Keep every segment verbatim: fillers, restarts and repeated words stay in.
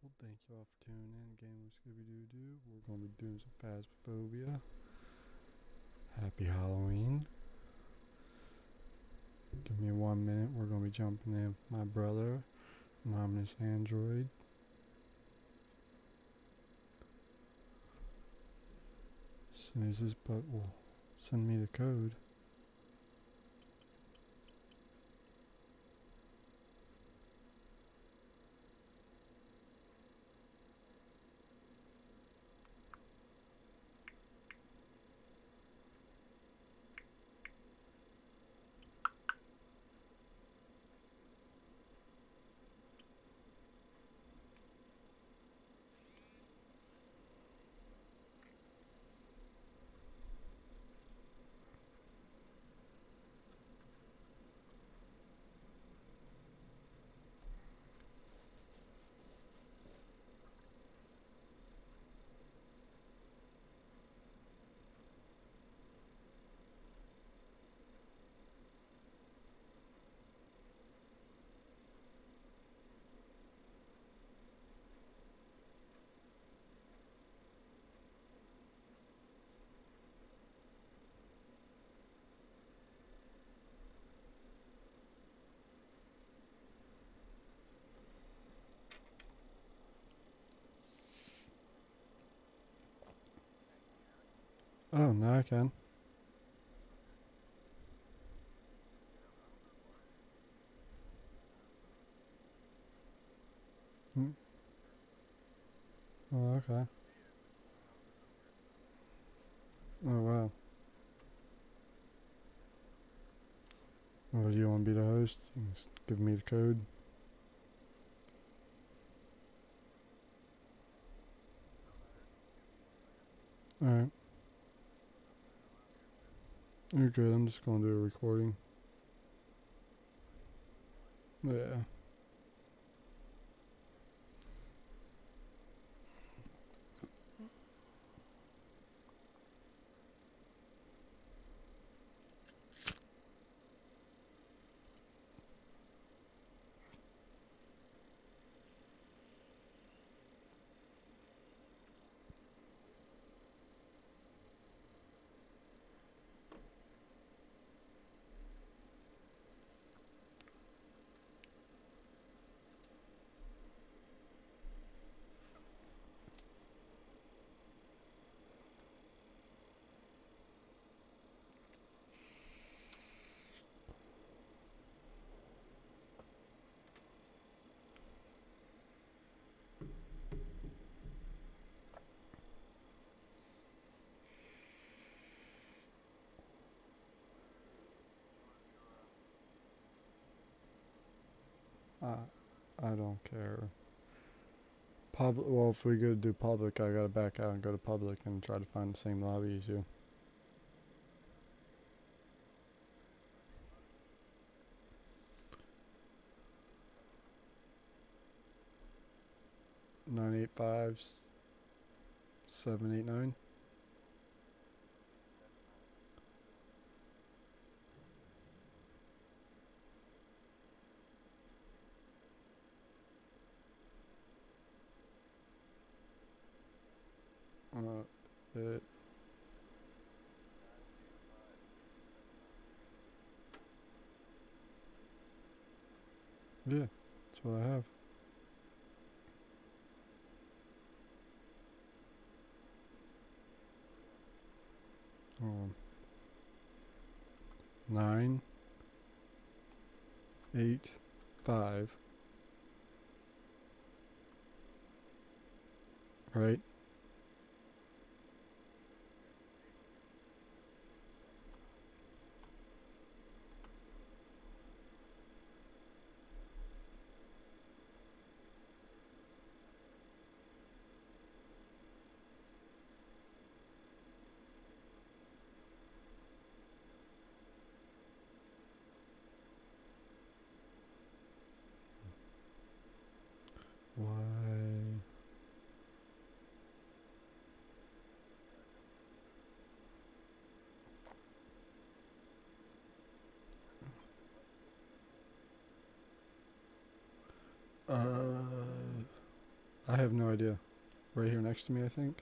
Well, thank you all for tuning in. Game with Scooby Doo Doo. We're going to be doing some Phasmophobia. Happy Halloween. Give me one minute. We're going to be jumping in with my brother, Anonymous Android. As soon as this butt will send me the code. Oh, now I can. Hmm. Oh, okay. Oh, wow. Well, do you want to be the host? You can just give me the code. Alright. You're good. I'm just going to do a recording. Yeah. I, I don't care. Public. Well, if we go to do public, I gotta back out and go to public and try to find the same lobby as you. Nine eight five seven eight nine. Uh, it. Yeah, that's what I have. Um, nine eight five. Right. Why? Uh, I have no idea. Right here next to me, I think.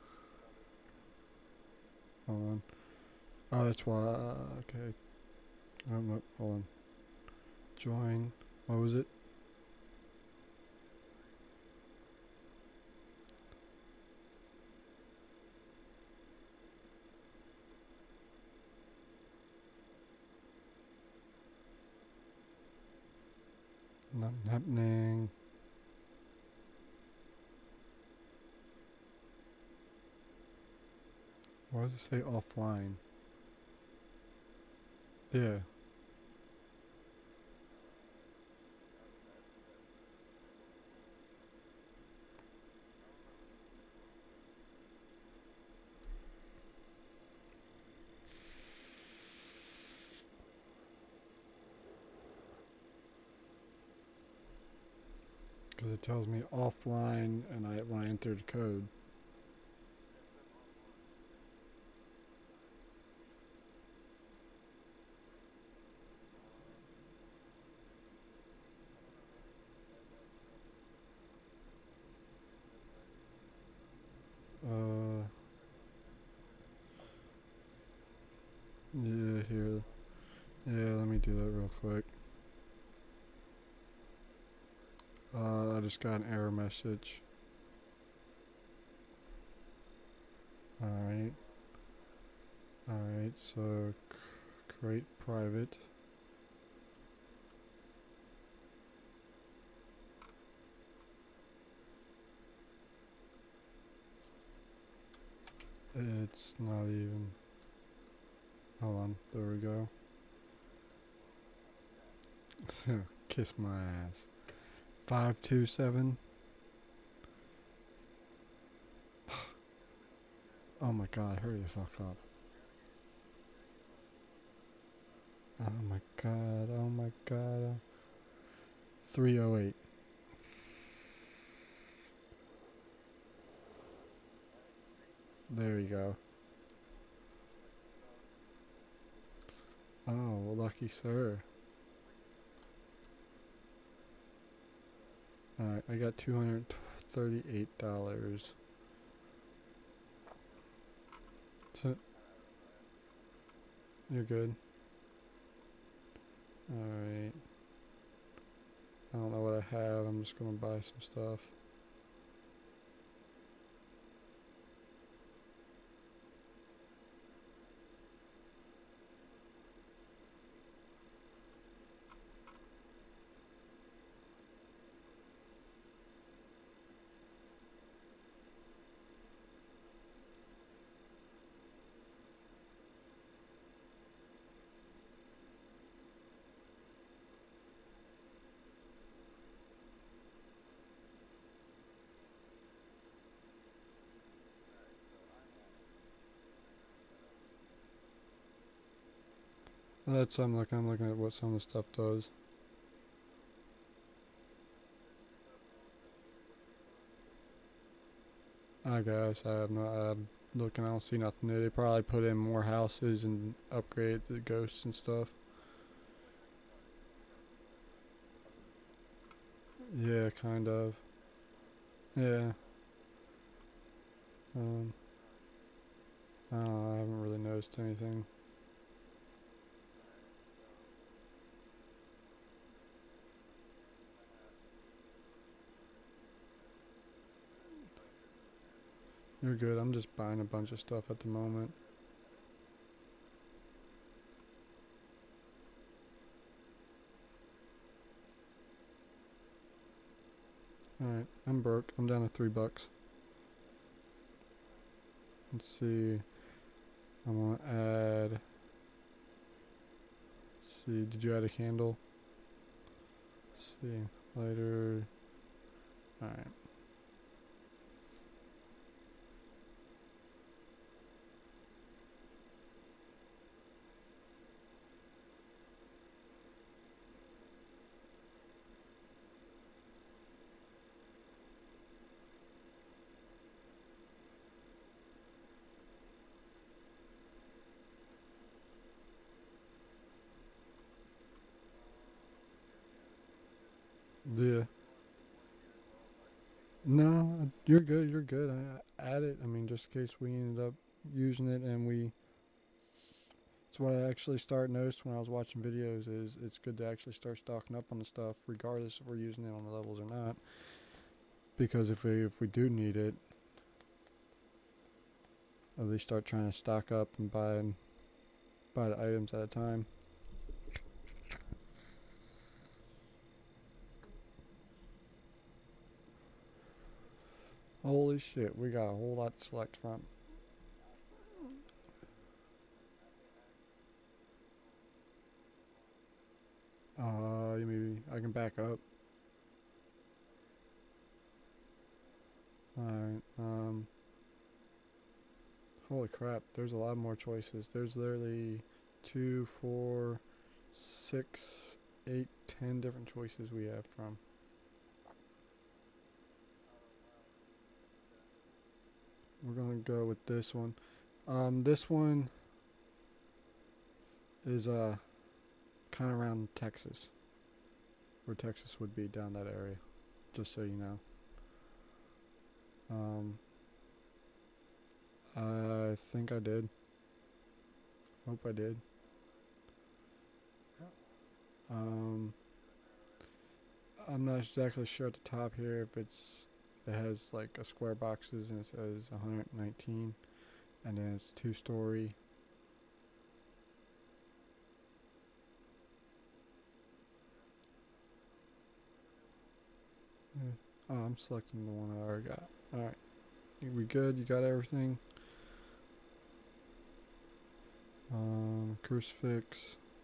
Hold on. Oh, that's why. Uh, okay. I don't know. Hold on. Join. What was it? Not happening. Why does it say offline? Yeah. Because it tells me offline and I when I enter the code. Uh, yeah, here. Yeah, let me do that real quick. Uh, I just got an error message. Alright. Alright, so c create private. It's not even. Hold on, there we go. Kiss my ass. five two seven. Oh my god, hurry the fuck up. Oh my god, oh my god. three oh eight. There you go. Oh, lucky sir. Alright, I got two hundred thirty-eight dollars. So, you're good. Alright. I don't know what I have. I'm just gonna buy some stuff. That's what I'm looking. I'm looking at what some of the stuff does. I guess I have no. I'm looking. I don't see nothing new. They probably put in more houses and upgrade the ghosts and stuff. Yeah, kind of. Yeah. Um. I don't know. I haven't really noticed anything. You're good. I'm just buying a bunch of stuff at the moment. Alright, I'm broke. I'm down to three bucks. Let's see. I'm gonna add. Let's see. Did you add a candle? Let's see. Lighter. Alright. Yeah. No, you're good. You're good. I, I add it. I mean, just in case we ended up using it and we. It's what I actually start noticed when I was watching videos. Is it's good to actually start stocking up on the stuff, regardless if we're using it on the levels or not. Because if we if we do need it, at least start trying to stock up and buy buy the items at a time. Holy shit, we got a whole lot to select from. Uh, maybe I can back up. Alright, um, holy crap, there's a lot more choices. There's literally two, four, six, eight, ten different choices we have from. We're gonna go with this one. Um, this one is uh kind of around Texas, where Texas would be down that area. Just so you know. Um, I think I did. Hope I did. Um, I'm not exactly sure at the top here if it's it has like a square boxes and it says one hundred nineteen, and then it's two story. Yeah. Oh, I'm selecting the one I already got. All right, we good? You got everything? Um, crucifix.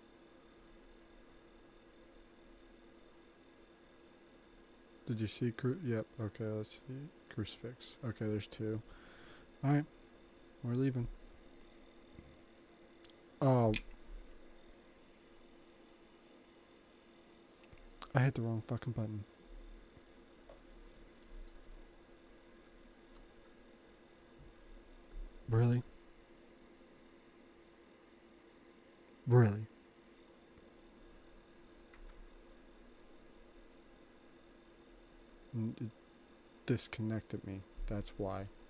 Did you see cru- Yep. Okay, let's see. Crucifix. Okay, there's two. All right, we're leaving. Oh, I hit the wrong fucking button. Really? Really? It disconnected me. That's why.